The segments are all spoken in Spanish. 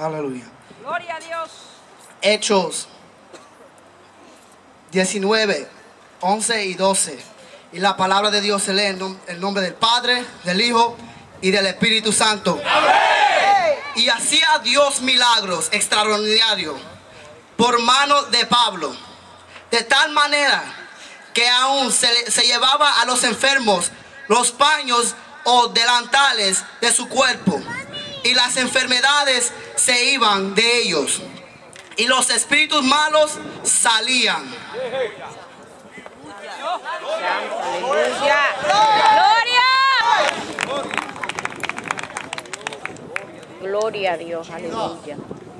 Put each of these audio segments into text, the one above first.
Aleluya. Gloria a Dios. Hechos 19, 11 y 12. Y la palabra de Dios se lee en el nombre del Padre, del Hijo y del Espíritu Santo. ¡Amén! Y hacía Dios milagros extraordinarios por mano de Pablo, de tal manera que aún se llevaba a los enfermos los paños o delantales de su cuerpo, y las enfermedades se iban de ellos, y los espíritus malos salían. Aleluya. Gloria. Gloria a Dios. Aleluya.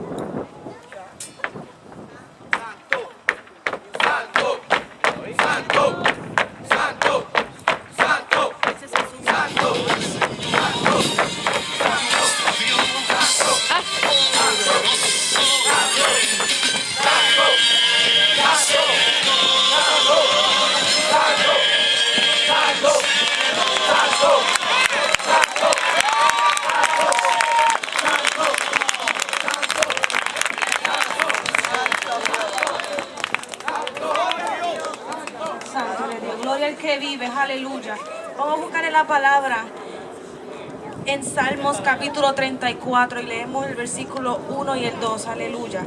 Gloria al que vive, aleluya. Vamos a buscar en la palabra en Salmos capítulo 34 y leemos el versículo 1 y el 2, aleluya.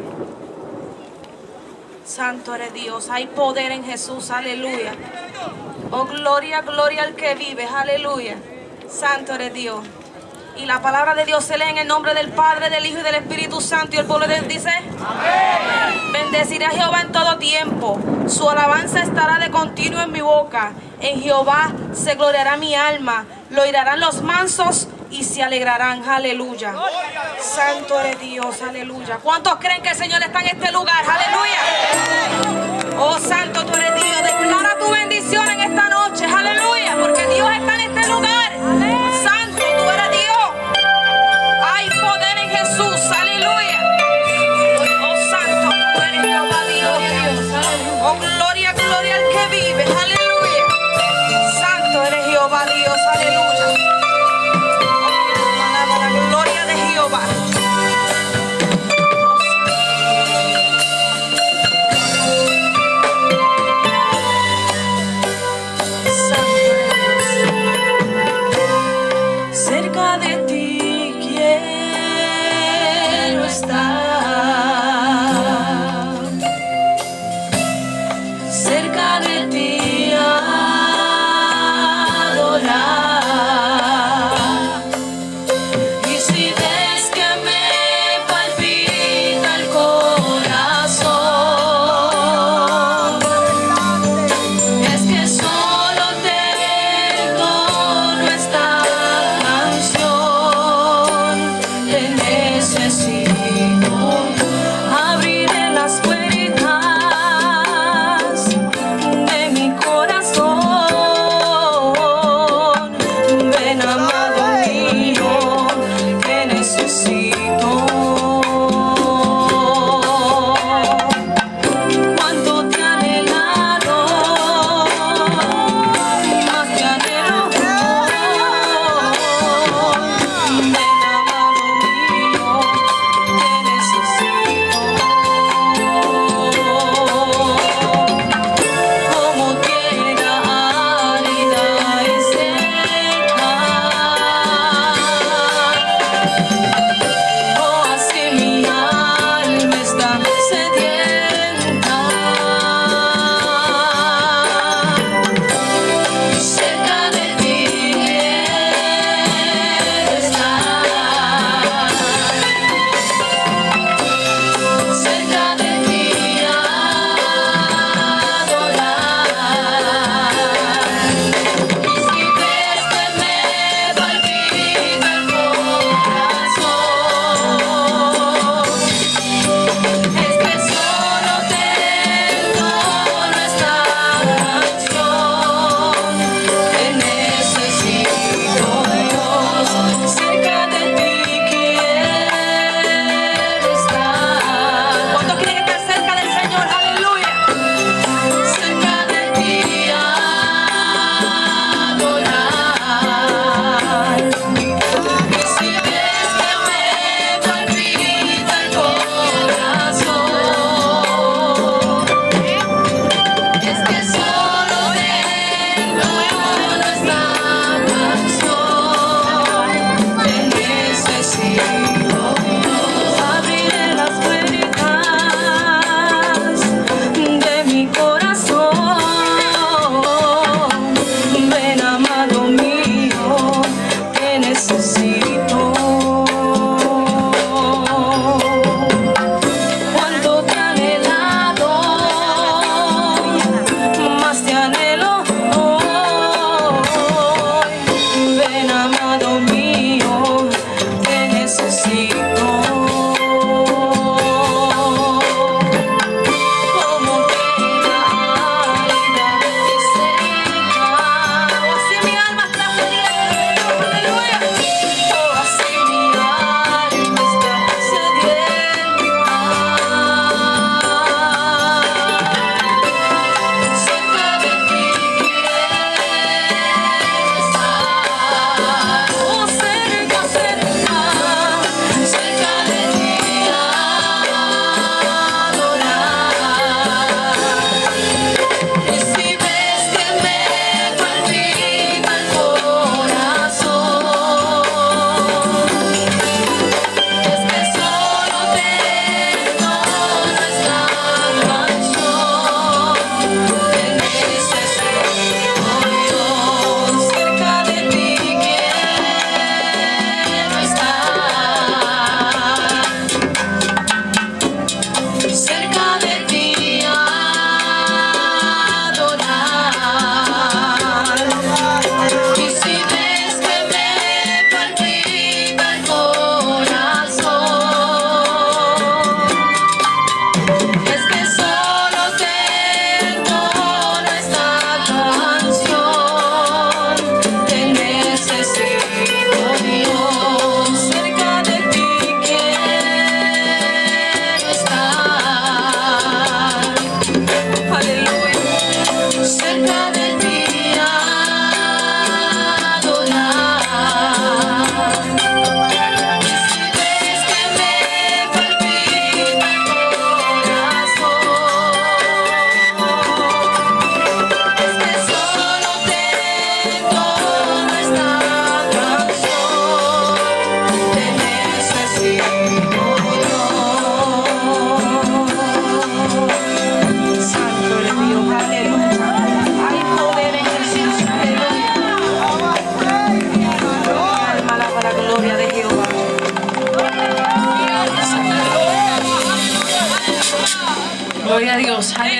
Santo eres Dios, hay poder en Jesús, aleluya. Oh, gloria, gloria al que vive, aleluya. Santo eres Dios. Y la palabra de Dios se lee en el nombre del Padre, del Hijo y del Espíritu Santo. Y el pueblo de Dios dice: amén. Bendeciré a Jehová en todo tiempo. Su alabanza estará de continuo en mi boca. En Jehová se gloriará mi alma. Lo oirán los mansos y se alegrarán. Aleluya. Santo eres Dios. Aleluya. ¿Cuántos creen que el Señor está en este lugar? Aleluya. Oh, santo tú eres Dios. Declara tu bendición en esta noche. Aleluya. Porque Dios está en este lugar. Santo tú eres Dios. Hay poder en Jesús, aleluya. Oh, santo, tú eres Jehová Dios. Oh, gloria, gloria al que vive, aleluya. Santo eres Jehová Dios, aleluya. Oh, alaba la gloria de Jehová. Santo eres Dios. Cerca de ti quiero estar, cerca de ti adorar.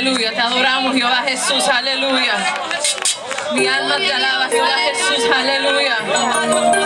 aleluya. Te adoramos, Jehová Jesús, aleluya. Mi alma te alaba, Jehová Jesús, aleluya.